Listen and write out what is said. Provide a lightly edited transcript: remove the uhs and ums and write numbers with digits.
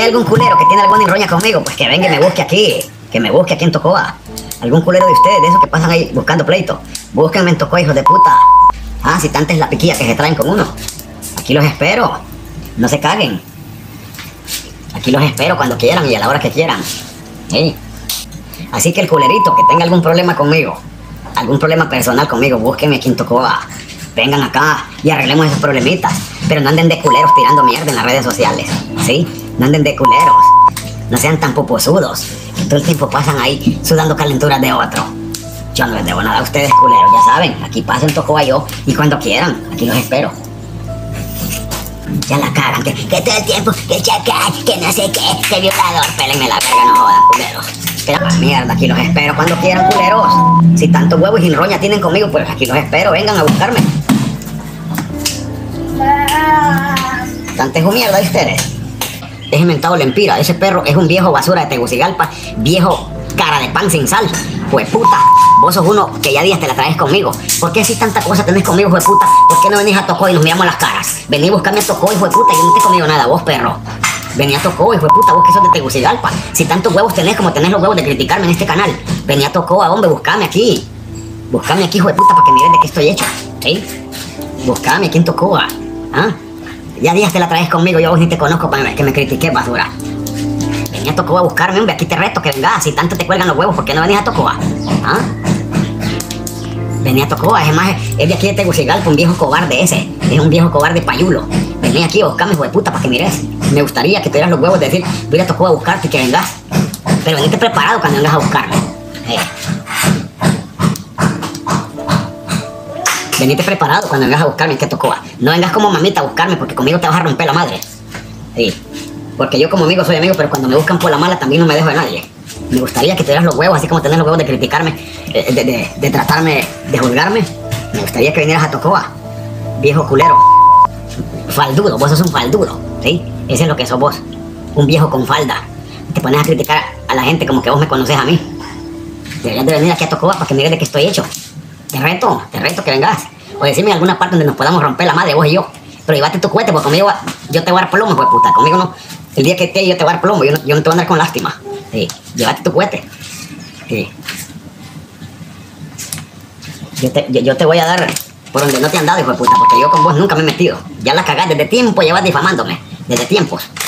hay algún culero que tiene alguna enroña conmigo, pues que venga y me busque aquí. Que me busque aquí en Tocoa. Algún culero de ustedes, de esos que pasan ahí buscando pleito. Búsquenme en Tocoa, hijos de puta. Ah, si tanta es la piquilla que se traen con uno. Aquí los espero. No se caguen. Aquí los espero cuando quieran y a la hora que quieran. ¿Sí? Así que el culerito que tenga algún problema conmigo, algún problema personal conmigo, búsquenme aquí en Tocoa. Vengan acá y arreglemos esos problemitas. Pero no anden de culeros tirando mierda en las redes sociales. ¿Sí? No anden de culeros. No sean tan poposudos. Que todo el tiempo pasan ahí sudando calenturas de otro. Yo no les debo nada a ustedes, culeros, ya saben. Aquí pasen Tocoa yo y cuando quieran. Aquí los espero. Ya la cagan, que todo el tiempo, que chacal, que no sé qué, que violador. Pélenme la verga, no jodan, culeros. Que la mierda, aquí los espero cuando quieran, culeros. Si tantos huevos y roña tienen conmigo, pues aquí los espero, vengan a buscarme. Tantejo mierda de ustedes. Es inventado Lempira, ese perro es un viejo basura de Tegucigalpa, viejo cara de pan sin sal. Jueputa, vos sos uno que ya días te la traes conmigo. ¿Por qué si tanta cosa tenés conmigo, jueputa? ¿Por qué no venís a Tocoa y nos miramos las caras? Vení a buscarme a Tocoa, jueputa, yo no te he comido nada, vos perro. Vení a Tocoa, jueputa, vos que sos de Tegucigalpa. Si tantos huevos tenés como tenés los huevos de criticarme en este canal. Vení a Tocoa, hombre, buscame aquí. Buscame aquí, jueputa, para que mires de qué estoy hecho. ¿Sí? Buscame aquí en Tocoa. ¿Ah? Ya días te la traes conmigo, yo vos ni te conozco para que me critiques, basura. Venía a Tocoa a buscarme, hombre, aquí te reto que vengas. Si tanto te cuelgan los huevos, ¿por qué no venís a Tocoa? ¿Ah? Venía a Tocoa, es más, es de aquí de Tegucigalpa, un viejo cobarde ese. Es un viejo cobarde payulo. Vení aquí a buscarme, hijo de puta, para que mires. Me gustaría que tuvieras los huevos de decir, voy a Tocoa a buscarte y que vengas. Pero venite preparado cuando vengas a buscarme. Venite preparado cuando vengas a buscarme en que Tocoa. No vengas como mamita a buscarme porque conmigo te vas a romper la madre. Sí. Porque yo como amigo soy amigo, pero cuando me buscan por la mala también no me dejo de nadie. Me gustaría que tuvieras los huevos, así como tenés los huevos de criticarme, de tratarme, de juzgarme. Me gustaría que vinieras a Tocoa. Viejo culero. Faldudo, vos sos un faldudo. ¿Sí? Ese es lo que sos vos. Un viejo con falda. Te pones a criticar a la gente como que vos me conoces a mí. Deberías de venir aquí a Tocoa para que mires de qué estoy hecho. Te reto que vengas. O decirme en alguna parte donde nos podamos romper la madre, vos y yo. Pero llévate tu cohete, porque conmigo yo te voy a dar plomo, hijo de puta. Conmigo no. El día que esté yo te voy a dar plomo, yo no te voy a andar con lástima. Sí. Llévate tu cohete. Sí. Yo te voy a dar por donde no te han dado, hijo de puta, porque yo con vos nunca me he metido. Ya la cagás desde tiempo, llevas difamándome. Desde tiempos.